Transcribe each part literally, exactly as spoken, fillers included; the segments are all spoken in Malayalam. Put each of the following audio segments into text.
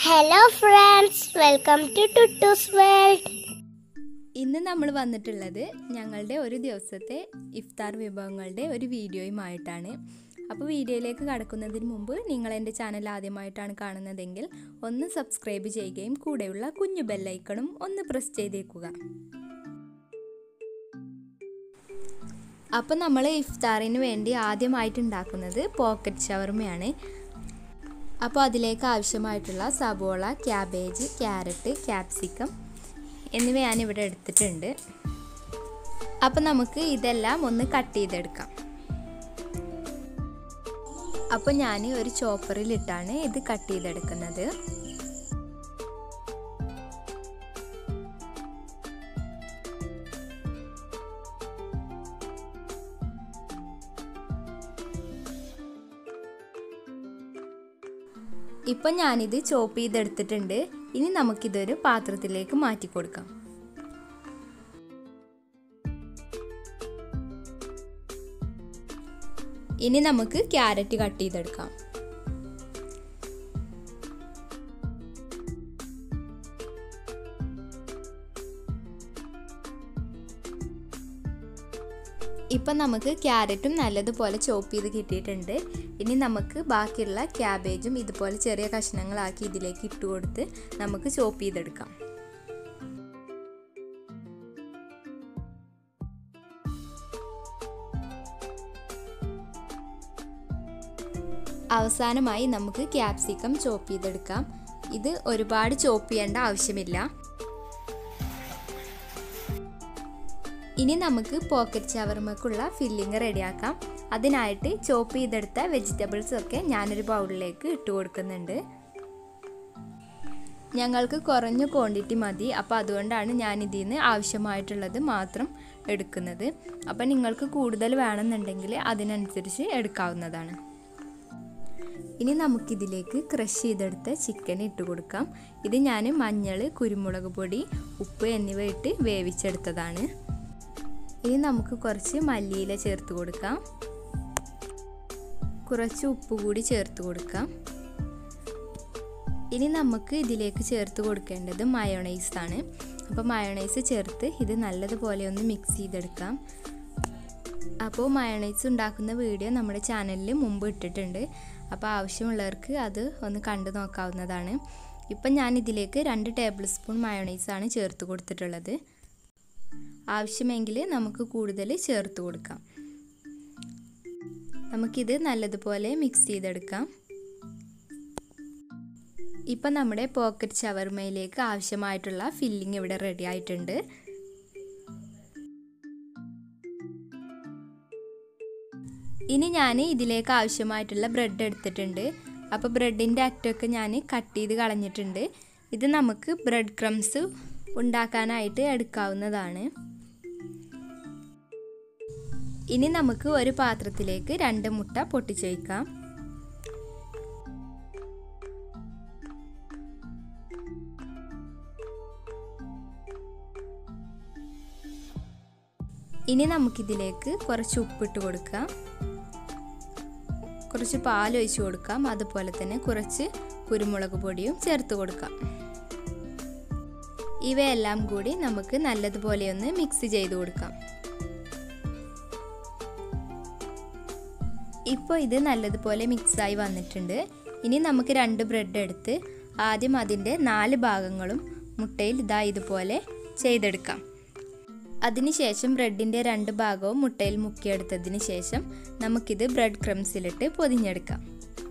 Hello friends, welcome to Tuttu's World. ഇന്ന് നമ്മൾ വന്നിട്ടുള്ളത് ഞങ്ങളുടെ ഒരു ദിവസത്തെ ഇഫ്താർ വിഭവങ്ങളുടെ ഒരു വീഡിയോയുമായിട്ടാണ്. അപ്പോൾ വീഡിയോയിലേക്ക് കടക്കുന്നതിന് മുമ്പ് നിങ്ങൾ എൻ്റെ ചാനൽ ആദ്യമായിട്ടാണ് കാണുന്നതെങ്കിൽ ഒന്ന് സബ്സ്ക്രൈബ് ചെയ്യുകയും കൂടെയുള്ള കുഞ്ഞു ബെൽ ഐക്കണും ഒന്ന് പ്രസ് ചെയ്തേക്കുക. അപ്പോൾ നമ്മൾ ഇഫ്താറിന് വേണ്ടി ആദ്യമായിട്ട് ഉണ്ടാക്കുന്നത് പോക്കറ്റ് ഷവർമയാണ്. അപ്പോൾ അതിലേക്ക് ആവശ്യമായിട്ടുള്ള സവോള, ക്യാബേജ്, ക്യാരറ്റ്, ക്യാപ്സിക്കം എന്നിവ ഞാനിവിടെ എടുത്തിട്ടുണ്ട്. അപ്പോൾ നമുക്ക് ഇതെല്ലാം ഒന്ന് കട്ട് ചെയ്തെടുക്കാം. അപ്പോൾ ഞാൻ ഒരു ചോപ്പറിലിട്ടാണ് ഇത് കട്ട് ചെയ്തെടുക്കുന്നത്. ഇപ്പം ഞാനിത് ചോപ്പ് ചെയ്തെടുത്തിട്ടുണ്ട്. ഇനി നമുക്കിതൊരു പാത്രത്തിലേക്ക് മാറ്റി കൊടുക്കാം. ഇനി നമുക്ക് ക്യാരറ്റ് കട്ട് ചെയ്തെടുക്കാം. ഇപ്പം നമുക്ക് ക്യാരറ്റും നല്ലതുപോലെ ചോപ്പ് ചെയ്ത് കിട്ടിയിട്ടുണ്ട്. ഇനി നമുക്ക് ബാക്കിയുള്ള ക്യാബേജും ഇതുപോലെ ചെറിയ കഷ്ണങ്ങളാക്കി ഇതിലേക്ക് ഇട്ട് കൊടുത്ത് നമുക്ക് ചോപ്പ് ചെയ്തെടുക്കാം. അവസാനമായി നമുക്ക് ക്യാപ്സിക്കം ചോപ്പ് ചെയ്തെടുക്കാം. ഇത് ഒരുപാട് ചോപ്പ് ചെയ്യേണ്ട ആവശ്യമില്ല. ഇനി നമുക്ക് പോക്കറ്റ് ഷവർമക്കുള്ള ഫില്ലിങ് റെഡിയാക്കാം. അതിനായിട്ട് ചോപ്പ് ചെയ്തെടുത്ത വെജിറ്റബിൾസ് ഒക്കെ ഞാനൊരു ബൗളിലേക്ക് ഇട്ട് കൊടുക്കുന്നുണ്ട്. ഞങ്ങൾക്ക് കുറഞ്ഞ ക്വാണ്ടിറ്റി മതി, അപ്പോൾ അതുകൊണ്ടാണ് ഞാൻ ഇതിൽ നിന്ന് ആവശ്യമായിട്ടുള്ളത് മാത്രം എടുക്കുന്നത്. അപ്പോൾ നിങ്ങൾക്ക് കൂടുതൽ വേണമെന്നുണ്ടെങ്കിൽ അതിനനുസരിച്ച് എടുക്കാവുന്നതാണ്. ഇനി നമുക്കിതിലേക്ക് ക്രഷ് ചെയ്തെടുത്ത ചിക്കൻ ഇട്ട് കൊടുക്കാം. ഇത് ഞാൻ മഞ്ഞൾ, കുരുമുളക് പൊടി, ഉപ്പ് എന്നിവ ഇട്ട് വേവിച്ചെടുത്തതാണ്. ഇനി നമുക്ക് കുറച്ച് മല്ലിയില ചേർത്ത് കൊടുക്കാം. കുറച്ച് ഉപ്പ് കൂടി ചേർത്ത് കൊടുക്കാം. ഇനി നമുക്ക് ഇതിലേക്ക് ചേർത്ത് കൊടുക്കേണ്ടത് മയോണൈസ് ആണ്. അപ്പോൾ മയോണൈസ് ചേർത്ത് ഇത് നല്ലതുപോലെ ഒന്ന് മിക്സ് ചെയ്തെടുക്കാം. അപ്പോൾ മയോണൈസ് ഉണ്ടാക്കുന്ന വീഡിയോ നമ്മുടെ ചാനലിൽ മുമ്പ് ഇട്ടിട്ടുണ്ട്. അപ്പോൾ ആവശ്യമുള്ളവർക്ക് അത് ഒന്ന് കണ്ടു നോക്കാവുന്നതാണ്. ഇപ്പം ഞാൻ ഇതിലേക്ക് രണ്ട് ടേബിൾ സ്പൂൺ മയോണൈസാണ് ചേർത്ത് കൊടുത്തിട്ടുള്ളത്. ആവശ്യമെങ്കിൽ നമുക്ക് കൂടുതൽ ചേർത്ത് കൊടുക്കാം. നമുക്കിത് നല്ലതുപോലെ മിക്സ് ചെയ്തെടുക്കാം. ഇപ്പം നമ്മുടെ പോക്കറ്റ് ഷവർമയിലേക്ക് ആവശ്യമായിട്ടുള്ള ഫില്ലിംഗ് ഇവിടെ റെഡി ആയിട്ടുണ്ട്. ഇനി ഞാൻ ഇതിലേക്ക് ആവശ്യമായിട്ടുള്ള ബ്രെഡ് എടുത്തിട്ടുണ്ട്. അപ്പോൾ ബ്രെഡിൻ്റെ അറ്റമൊക്കെ ഞാൻ കട്ട് ചെയ്ത് കളഞ്ഞിട്ടുണ്ട്. ഇത് നമുക്ക് ബ്രെഡ് ക്രംസ് ഉണ്ടാക്കാനായിട്ട് എടുക്കാവുന്നതാണ്. ഇനി നമുക്ക് ഒരു പാത്രത്തിലേക്ക് രണ്ട് മുട്ട പൊട്ടിച്ച് വയ്ക്കാം. ഇനി നമുക്കിതിലേക്ക് കുറച്ച് ഉപ്പിട്ട് കൊടുക്കാം. കുറച്ച് പാൽ ഒഴിച്ച് കൊടുക്കാം. അതുപോലെ തന്നെ കുറച്ച് കുരുമുളക് പൊടിയും ചേർത്ത് കൊടുക്കാം. ഇവയെല്ലാം കൂടി നമുക്ക് നല്ലതുപോലെ ഒന്ന് മിക്സ് ചെയ്ത് കൊടുക്കാം. ഇപ്പോൾ ഇത് നല്ലതുപോലെ മിക്സായി വന്നിട്ടുണ്ട്. ഇനി നമുക്ക് രണ്ട് ബ്രെഡ് എടുത്ത് ആദ്യം അതിൻ്റെ നാല് ഭാഗങ്ങളും മുട്ടയിൽ ഇതാ ഇതുപോലെ ചെയ്തെടുക്കാം. അതിനുശേഷം ബ്രെഡിൻ്റെ രണ്ട് ഭാഗവും മുട്ടയിൽ മുക്കിയെടുത്തതിന് ശേഷം നമുക്കിത് ബ്രെഡ് ക്രംസിലിട്ട് പൊതിഞ്ഞെടുക്കാം.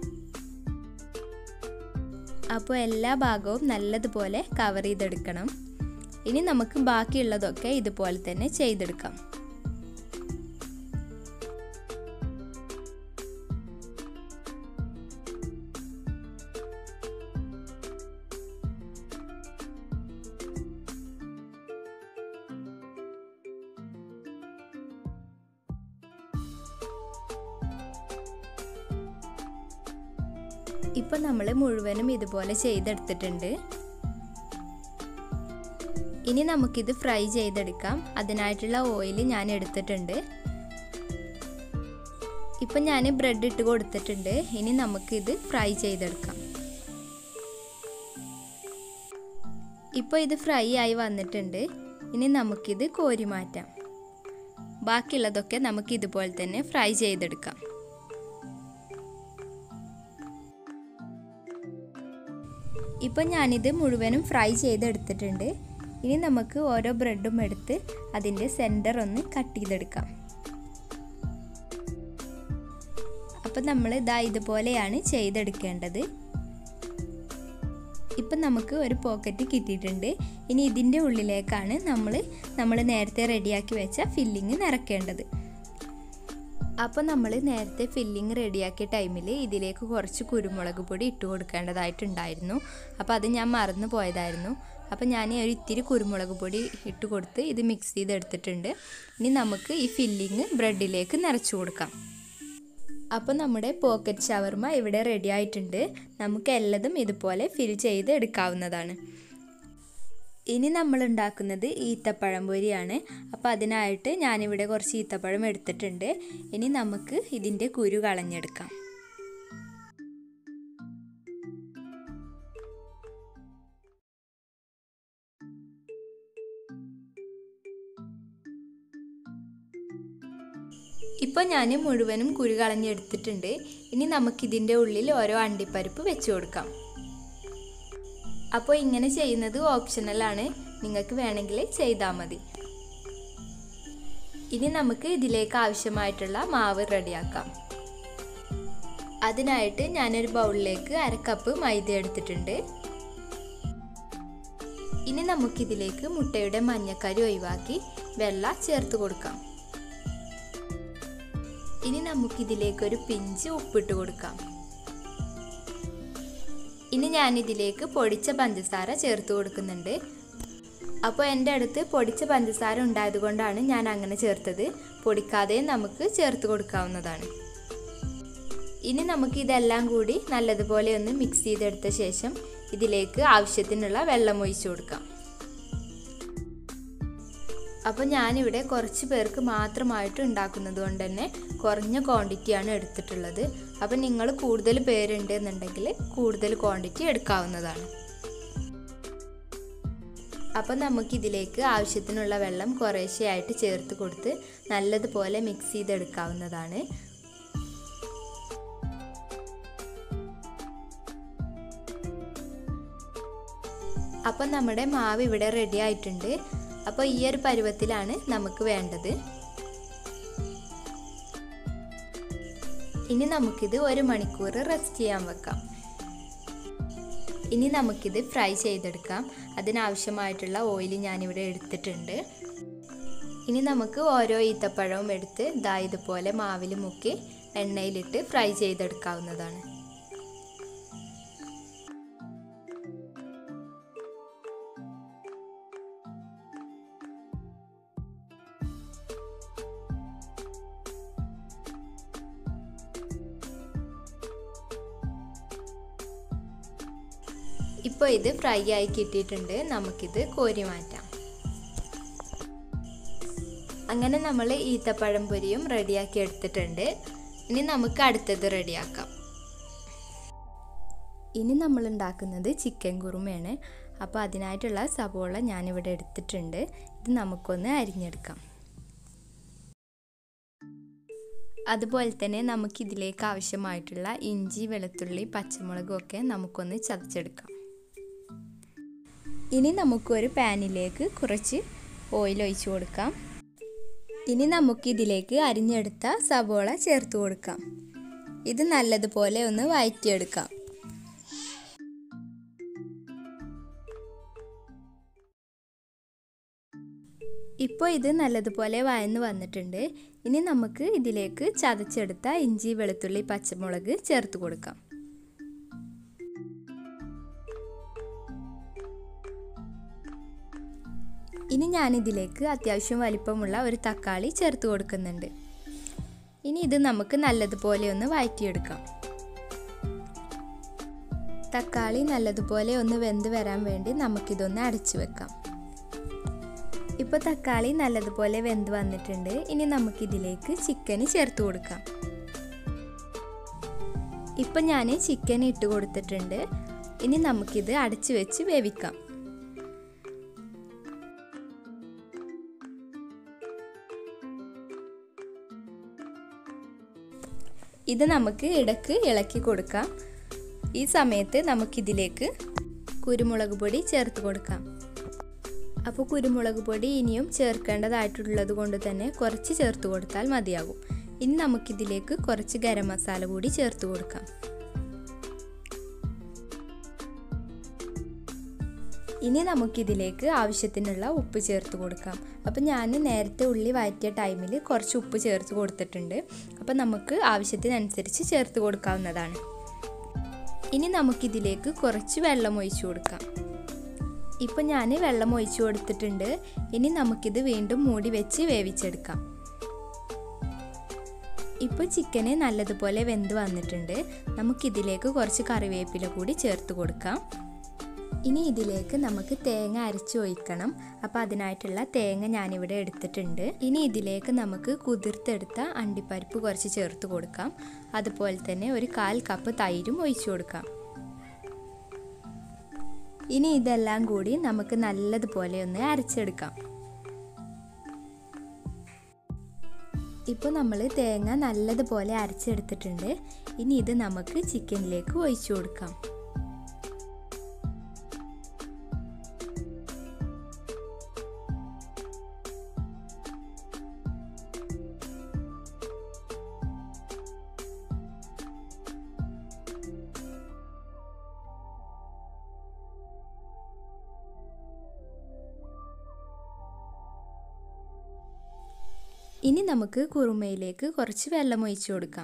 അപ്പോൾ എല്ലാ ഭാഗവും നല്ലതുപോലെ കവർ ചെയ്തെടുക്കണം. ഇനി നമുക്ക് ബാക്കിയുള്ളതൊക്കെ ഇതുപോലെ തന്നെ ചെയ്തെടുക്കാം. ഇപ്പം നമ്മൾ മുഴുവനും ഇതുപോലെ ചെയ്തെടുത്തിട്ടുണ്ട്. ഇനി നമുക്കിത് ഫ്രൈ ചെയ്തെടുക്കാം. അതിനായിട്ടുള്ള ഓയിൽ ഞാൻ എടുത്തിട്ടുണ്ട്. ഇപ്പം ഞാൻ ബ്രെഡ് ഇട്ട് കൊടുത്തിട്ടുണ്ട്. ഇനി നമുക്കിത് ഫ്രൈ ചെയ്തെടുക്കാം. ഇപ്പോൾ ഇത് ഫ്രൈ ആയി വന്നിട്ടുണ്ട്. ഇനി നമുക്കിത് കോരി മാറ്റാം. ബാക്കിയുള്ളതൊക്കെ നമുക്ക് ഇതുപോലെ തന്നെ ഫ്രൈ ചെയ്തെടുക്കാം. ഇപ്പോൾ ഞാനിത് മുഴുവനും ഫ്രൈ ചെയ്തെടുത്തിട്ടുണ്ട്. ഇനി നമുക്ക് ഓരോ ബ്രെഡും എടുത്ത് അതിൻ്റെ സെൻറ്റർ ഒന്ന് കട്ട് ചെയ്തെടുക്കാം. അപ്പം നമ്മൾ ഇതാ ഇതുപോലെയാണ് ചെയ്തെടുക്കേണ്ടത്. ഇപ്പം നമുക്ക് ഒരു പോക്കറ്റ് കിട്ടിയിട്ടുണ്ട്. ഇനി ഇതിൻ്റെ ഉള്ളിലേക്കാണ് നമ്മൾ നമ്മൾ നേരത്തെ റെഡിയാക്കി വെച്ച ഫില്ലിങ് നിറയ്ക്കേണ്ടത്. അപ്പോൾ നമ്മൾ നേരത്തെ ഫില്ലിങ് റെഡിയാക്കിയ ടൈമിൽ ഇതിലേക്ക് കുറച്ച് കുരുമുളക് പൊടി ഇട്ട് കൊടുക്കേണ്ടതായിട്ടുണ്ടായിരുന്നു. അപ്പോൾ അത് ഞാൻ മറന്നു പോയതായിരുന്നു. അപ്പോൾ ഞാൻ ഒരു ഇത്തിരി കുരുമുളക് പൊടി ഇട്ട് കൊടുത്ത് ഇത് മിക്സ് ചെയ്തെടുത്തിട്ടുണ്ട്. ഇനി നമുക്ക് ഈ ഫില്ലിങ് ബ്രെഡിലേക്ക് നിറച്ചു കൊടുക്കാം. അപ്പോൾ നമ്മുടെ പോക്കറ്റ് ഷവർമ ഇവിടെ റെഡി ആയിട്ടുണ്ട്. നമുക്ക് എല്ലതും ഇതുപോലെ ഫിൽ ചെയ്ത് എടുക്കാവുന്നതാണ്. ഇനി നമ്മൾ ഉണ്ടാക്കുന്നത് ഈത്തപ്പഴംപൊരിയാണ്. അപ്പോൾ അതിനായിട്ട് ഞാനിവിടെ കുറച്ച് ഈത്തപ്പഴം എടുത്തിട്ടുണ്ട്. ഇനി നമുക്ക് ഇതിൻ്റെ കുരു കളഞ്ഞെടുക്കാം. ഇപ്പോൾ ഞാൻ മുഴുവനും കുരു കളഞ്ഞെടുത്തിട്ടുണ്ട്. ഇനി നമുക്കിതിൻ്റെ ഉള്ളിൽ ഓരോ അണ്ടിപ്പരിപ്പ് വെച്ച് കൊടുക്കാം. അപ്പോൾ ഇങ്ങനെ ചെയ്യുന്നത് ഓപ്ഷണലാണ്, നിങ്ങൾക്ക് വേണമെങ്കിൽ ചെയ്താൽ മതി. ഇനി നമുക്ക് ഇതിലേക്ക് ആവശ്യമായിട്ടുള്ള മാവ് റെഡിയാക്കാം. അതിനായിട്ട് ഞാനൊരു ബൗളിലേക്ക് അര കപ്പ് മൈദ എടുത്തിട്ടുണ്ട്. ഇനി നമുക്കിതിലേക്ക് മുട്ടയുടെ മഞ്ഞക്കരി ഒഴിവാക്കി വെള്ള ചേർത്ത് കൊടുക്കാം. ഇനി നമുക്കിതിലേക്ക് ഒരു പിഞ്ച് ഉപ്പിട്ട് കൊടുക്കാം. ഇനി ഞാനിതിലേക്ക് പൊടിച്ച പഞ്ചസാര ചേർത്ത് കൊടുക്കുന്നുണ്ട്. അപ്പോൾ എൻ്റെ അടുത്ത് പൊടിച്ച പഞ്ചസാര ഉണ്ടായത് കൊണ്ടാണ് ഞാൻ അങ്ങനെ ചേർത്തത്. പൊടിക്കാതെ നമുക്ക് ചേർത്ത് കൊടുക്കാവുന്നതാണ്. ഇനി നമുക്ക് ഇതെല്ലാം കൂടി നല്ലതുപോലെ ഒന്ന് മിക്സ് ചെയ്തെടുത്ത ശേഷം ഇതിലേക്ക് ആവശ്യത്തിനുള്ള വെള്ളം ഒഴിച്ചു കൊടുക്കാം. അപ്പോൾ ഞാനിവിടെ കുറച്ച് പേർക്ക് മാത്രമായിട്ട് ഉണ്ടാക്കുന്നത് കൊണ്ട് തന്നെ കുറഞ്ഞ ക്വാണ്ടിറ്റിയാണ് എടുത്തിട്ടുള്ളത്. അപ്പോൾ നിങ്ങൾ കൂടുതൽ പേരുണ്ട് എന്നുണ്ടെങ്കിൽ കൂടുതൽ ക്വാണ്ടിറ്റി എടുക്കാവുന്നതാണ്. അപ്പോൾ നമുക്കിതിലേക്ക് ആവശ്യത്തിനുള്ള വെള്ളം കുറേശ്ശെയായിട്ട് ചേർത്ത് കൊടുത്ത് നല്ലതുപോലെ മിക്സ് ചെയ്തെടുക്കാവുന്നതാണ്. അപ്പോൾ നമ്മുടെ മാവ് ഇവിടെ റെഡി ആയിട്ടുണ്ട്. അപ്പോൾ ഈ ഒരു പരുവത്തിലാണ് നമുക്ക് വേണ്ടത്. ഇനി നമുക്കിത് ഒരു മണിക്കൂർ റെസ്റ്റ് ചെയ്യാൻ വെക്കാം. ഇനി നമുക്കിത് ഫ്രൈ ചെയ്തെടുക്കാം. അതിനാവശ്യമായിട്ടുള്ള ഓയിൽ ഞാനിവിടെ എടുത്തിട്ടുണ്ട്. ഇനി നമുക്ക് ഓരോ ഈത്തപ്പഴവും എടുത്ത് ദാ ഇതുപോലെ മാവിൽ മുക്കി എണ്ണയിലിട്ട് ഫ്രൈ ചെയ്തെടുക്കാവുന്നതാണ്. ഇപ്പോൾ ഇത് ഫ്രൈ ആയി കിട്ടിയിട്ടുണ്ട്. നമുക്കിത് കോരി മാറ്റാം. അങ്ങനെ നമ്മൾ ഈത്തപ്പഴം പൊരിയും റെഡിയാക്കി എടുത്തിട്ടുണ്ട്. ഇനി നമുക്ക് അടുത്തത് റെഡിയാക്കാം. ഇനി നമ്മൾ ഉണ്ടാക്കുന്നത് ചിക്കൻ കുറുമയാണ്. അപ്പോൾ അതിനായിട്ടുള്ള സവോള ഞാനിവിടെ എടുത്തിട്ടുണ്ട്. ഇത് നമുക്കൊന്ന് അരിഞ്ഞെടുക്കാം. അതുപോലെ തന്നെ നമുക്കിതിലേക്ക് ആവശ്യമായിട്ടുള്ള ഇഞ്ചി, വെളുത്തുള്ളി, പച്ചമുളകും ഒക്കെ നമുക്കൊന്ന് ചതച്ചെടുക്കാം. ഇനി നമുക്കൊരു പാനിലേക്ക് കുറച്ച് ഓയിൽ ഒഴിച്ചു കൊടുക്കാം. ഇനി നമുക്കിതിലേക്ക് അരിഞ്ഞെടുത്ത സവോള ചേർത്ത് കൊടുക്കാം. ഇത് നല്ലതുപോലെ ഒന്ന് വഴറ്റിയെടുക്കാം. ഇപ്പോൾ ഇത് നല്ലതുപോലെ വഴന്ന് വന്നിട്ടുണ്ട്. ഇനി നമുക്ക് ഇതിലേക്ക് ചതച്ചെടുത്ത ഇഞ്ചി, വെളുത്തുള്ളി, പച്ചമുളക് ചേർത്ത് കൊടുക്കാം. ഇനി ഞാനിതിലേക്ക് അത്യാവശ്യം വലിപ്പമുള്ള ഒരു തക്കാളി ചേർത്ത് കൊടുക്കുന്നുണ്ട്. ഇനി ഇത് നമുക്ക് നല്ലതുപോലെ ഒന്ന് വഴറ്റിയെടുക്കാം. തക്കാളി നല്ലതുപോലെ ഒന്ന് വെന്ത് വരാൻ വേണ്ടി നമുക്കിതൊന്ന് അടച്ചു വെക്കാം. ഇപ്പോൾ തക്കാളി നല്ലതുപോലെ വെന്ത് വന്നിട്ടുണ്ട്. ഇനി നമുക്കിതിലേക്ക് ചിക്കൻ ചേർത്ത് കൊടുക്കാം. ഇപ്പം ഞാൻ ചിക്കൻ ഇട്ട് കൊടുത്തിട്ടുണ്ട്. ഇനി നമുക്കിത് അടച്ചു വെച്ച് വേവിക്കാം. ഇത് നമുക്ക് ഇടയ്ക്ക് ഇളക്കി കൊടുക്കാം. ഈ സമയത്ത് നമുക്കിതിലേക്ക് കുരുമുളക് പൊടി ചേർത്ത് കൊടുക്കാം. അപ്പോൾ കുരുമുളക് പൊടി ഇനിയും ചേർക്കേണ്ടതായിട്ടുള്ളത് കൊണ്ട് തന്നെ കുറച്ച് ചേർത്ത് കൊടുത്താൽ മതിയാകും. ഇനി നമുക്കിതിലേക്ക് കുറച്ച് ഗരം മസാല കൂടി ചേർത്ത് കൊടുക്കാം. ഇനി നമുക്കിതിലേക്ക് ആവശ്യത്തിനുള്ള ഉപ്പ് ചേർത്ത് കൊടുക്കാം. അപ്പോൾ ഞാൻ നേരത്തെ ഉള്ളി വഴറ്റിയ ടൈമിൽ കുറച്ച് ഉപ്പ് ചേർത്ത് കൊടുത്തിട്ടുണ്ട്. അപ്പോൾ നമുക്ക് ആവശ്യത്തിനനുസരിച്ച് ചേർത്ത് കൊടുക്കാവുന്നതാണ്. ഇനി നമുക്കിതിലേക്ക് കുറച്ച് വെള്ളം ഒഴിച്ചു കൊടുക്കാം. ഇപ്പോൾ ഞാൻ വെള്ളം ഒഴിച്ചു കൊടുത്തിട്ടുണ്ട്. ഇനി നമുക്കിത് വീണ്ടും മൂടി വെച്ച് വേവിച്ചെടുക്കാം. ഇപ്പോൾ ചിക്കന് നല്ലതുപോലെ വെന്ത് വന്നിട്ടുണ്ട്. നമുക്കിതിലേക്ക് കുറച്ച് കറിവേപ്പില കൂടി ചേർത്ത് കൊടുക്കാം. ഇനി ഇതിലേക്ക് നമുക്ക് തേങ്ങ അരച്ച് ഒഴിക്കണം. അപ്പോൾ അതിനായിട്ടുള്ള തേങ്ങ ഞാനിവിടെ എടുത്തിട്ടുണ്ട്. ഇനി ഇതിലേക്ക് നമുക്ക് കുതിർത്തെടുത്ത അണ്ടിപ്പരിപ്പ് കുറച്ച് ചേർത്ത് കൊടുക്കാം. അതുപോലെ തന്നെ ഒരു കാൽ കപ്പ് തൈരും ഒഴിച്ചു കൊടുക്കാം. ഇനി ഇതെല്ലാം കൂടി നമുക്ക് നല്ലതുപോലെ ഒന്ന് അരച്ചെടുക്കാം. ഇപ്പോൾ നമ്മൾ തേങ്ങ നല്ലതുപോലെ അരച്ചെടുത്തിട്ടുണ്ട്. ഇനി ഇത് നമുക്ക് ചിക്കനിലേക്ക് ഒഴിച്ചു കൊടുക്കാം. ഇനി നമുക്ക് കുറുമയിലേക്ക് കുറച്ച് വെള്ളം ഒഴിച്ചു കൊടുക്കാം.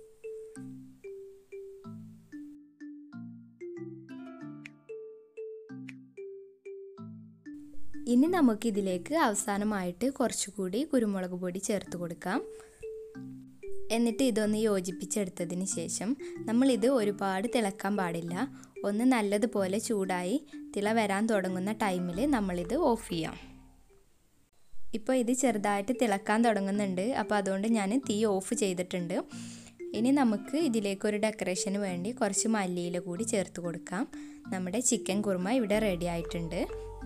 ഇനി നമുക്കിതിലേക്ക് അവസാനമായിട്ട് കുറച്ചുകൂടി കുരുമുളക് പൊടി ചേർത്ത് കൊടുക്കാം. എന്നിട്ട് ഇതൊന്ന് യോജിപ്പിച്ചെടുത്തതിന് ശേഷം നമ്മളിത് ഒരുപാട് തിളക്കാൻ പാടില്ല. ഒന്ന് നല്ലതുപോലെ ചൂടായി തിള വരാൻ തുടങ്ങുന്ന ടൈമിൽ നമ്മളിത് ഓഫ് ചെയ്യാം. ഇപ്പോൾ ഇത് ചെറുതായിട്ട് തിളക്കാൻ തുടങ്ങുന്നുണ്ട്. അപ്പോൾ അതുകൊണ്ട് ഞാൻ തീ ഓഫ് ചെയ്തിട്ടുണ്ട്. ഇനി നമുക്ക് ഇതിലേക്കൊരു ഡെക്കറേഷന് വേണ്ടി കുറച്ച് മല്ലിയില കൂടി ചേർത്ത് കൊടുക്കാം. നമ്മുടെ ചിക്കൻ കുറുമ ഇവിടെ റെഡി ആയിട്ടുണ്ട്.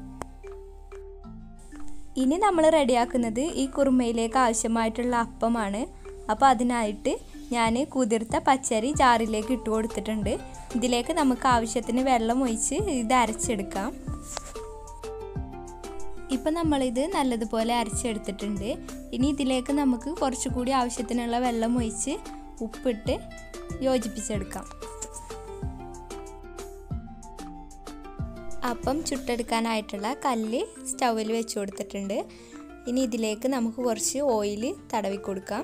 ഇനി നമ്മൾ റെഡിയാക്കുന്നത് ഈ കുറുമയിലേക്ക് ആവശ്യമായിട്ടുള്ള അപ്പമാണ്. അപ്പോൾ അതിനായിട്ട് ഞാൻ കുതിർത്ത പച്ചരി ജാറിലേക്ക് ഇട്ട് കൊടുത്തിട്ടുണ്ട്. ഇതിലേക്ക് നമുക്ക് ആവശ്യത്തിന് വെള്ളം ഒഴിച്ച് ഇത് അരച്ചെടുക്കാം. ഇപ്പം നമ്മളിത് നല്ലതുപോലെ അരച്ചെടുത്തിട്ടുണ്ട്. ഇനി ഇതിലേക്ക് നമുക്ക് കുറച്ചുകൂടി ആവശ്യത്തിനുള്ള വെള്ളം ഒഴിച്ച് ഉപ്പിട്ട് യോജിപ്പിച്ചെടുക്കാം. അപ്പം ചുട്ടെടുക്കാനായിട്ടുള്ള കല്ല് സ്റ്റൗവിൽ വെച്ച് കൊടുത്തിട്ടുണ്ട്. ഇനി ഇതിലേക്ക് നമുക്ക് കുറച്ച് ഓയിൽ തടവി കൊടുക്കാം.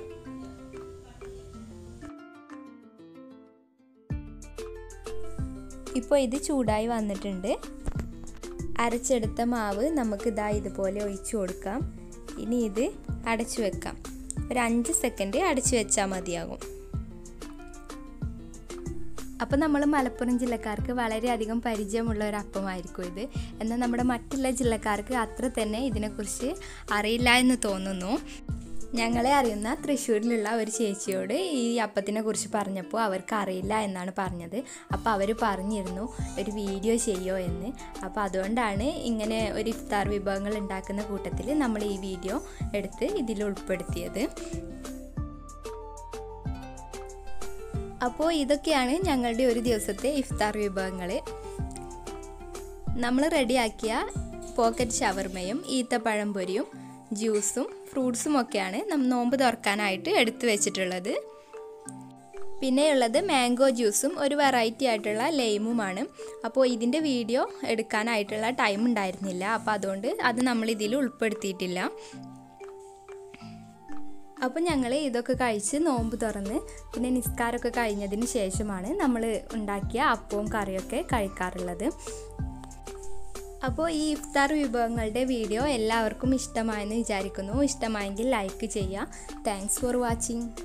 ഇപ്പോൾ ഇത് ചൂടായി വന്നിട്ടുണ്ട്. അരച്ചെടുത്ത മാവ് നമുക്ക് ഇതാ ഇതുപോലെ ഒഴിച്ചു കൊടുക്കാം. ഇനി ഇത് അടച്ചു വെക്കാം. ഒരു അഞ്ച് സെക്കൻഡ് അടച്ചു വെച്ചാൽ മതിയാകും. അപ്പോൾ നമ്മൾ മലപ്പുറം ജില്ലക്കാർക്ക് വളരെയധികം പരിചയമുള്ള ഒരു അപ്പമായിരിക്കും ഇത്. എന്നാൽ നമ്മുടെ മറ്റുള്ള ജില്ലക്കാർക്ക് അത്ര തന്നെ ഇതിനെക്കുറിച്ച് അറിയില്ല എന്ന് തോന്നുന്നു. ഞങ്ങളെ അറിയുന്ന തൃശ്ശൂരിലുള്ള ഒരു ചേച്ചിയോട് ഈ അപ്പത്തിനെ കുറിച്ച് പറഞ്ഞപ്പോൾ അവർക്ക് അറിയില്ല എന്നാണ് പറഞ്ഞത്. അപ്പോൾ അവർ പറഞ്ഞിരുന്നു ഒരു വീഡിയോ ചെയ്യോ എന്ന്. അപ്പോൾ അതുകൊണ്ടാണ് ഇങ്ങനെ ഒരു ഇഫ്താർ വിഭവങ്ങൾ ഉണ്ടാക്കുന്ന കൂട്ടത്തിൽ നമ്മൾ ഈ വീഡിയോ എടുത്ത് ഇതിൽ ഉൾപ്പെടുത്തിയത്. അപ്പോൾ ഇതൊക്കെയാണ് ഞങ്ങളുടെ ഒരു ദിവസത്തെ ഇഫ്താർ വിഭവങ്ങൾ. നമ്മൾ റെഡിയാക്കിയ പോക്കറ്റ് ഷവർമയും ഈത്തപ്പഴംപൊരിയും ജ്യൂസും ഫ്രൂട്ട്സും ഒക്കെയാണ് നമ്മൾ നോമ്പ് തുറക്കാനായിട്ട് എടുത്തു വെച്ചിട്ടുള്ളത്. പിന്നെയുള്ളത് മാംഗോ ജ്യൂസും ഒരു വെറൈറ്റി ആയിട്ടുള്ള ലൈമുമാണ്. അപ്പോൾ ഇതിൻ്റെ വീഡിയോ എടുക്കാനായിട്ടുള്ള ടൈം ഉണ്ടായിരുന്നില്ല. അപ്പോൾ അതുകൊണ്ട് അത് നമ്മൾ ഇതിൽ ഉൾപ്പെടുത്തിയിട്ടില്ല. അപ്പോൾ ഞങ്ങൾ ഇതൊക്കെ കഴിച്ച് നോമ്പ് തുറന്ന് പിന്നെ നിസ്കാരമൊക്കെ കഴിഞ്ഞതിന് ശേഷമാണ് നമ്മൾ ഉണ്ടാക്കിയ അപ്പവും കറിയൊക്കെ കഴിക്കാറുള്ളത്. അപ്പോൾ ഈ ഇഫ്താർ വിഭവങ്ങളുടെ വീഡിയോ എല്ലാവർക്കും ഇഷ്ടമായെന്ന് വിചാരിക്കുന്നു. ഇഷ്ടമായെങ്കിൽ ലൈക്ക് ചെയ്യുക. Thanks for watching.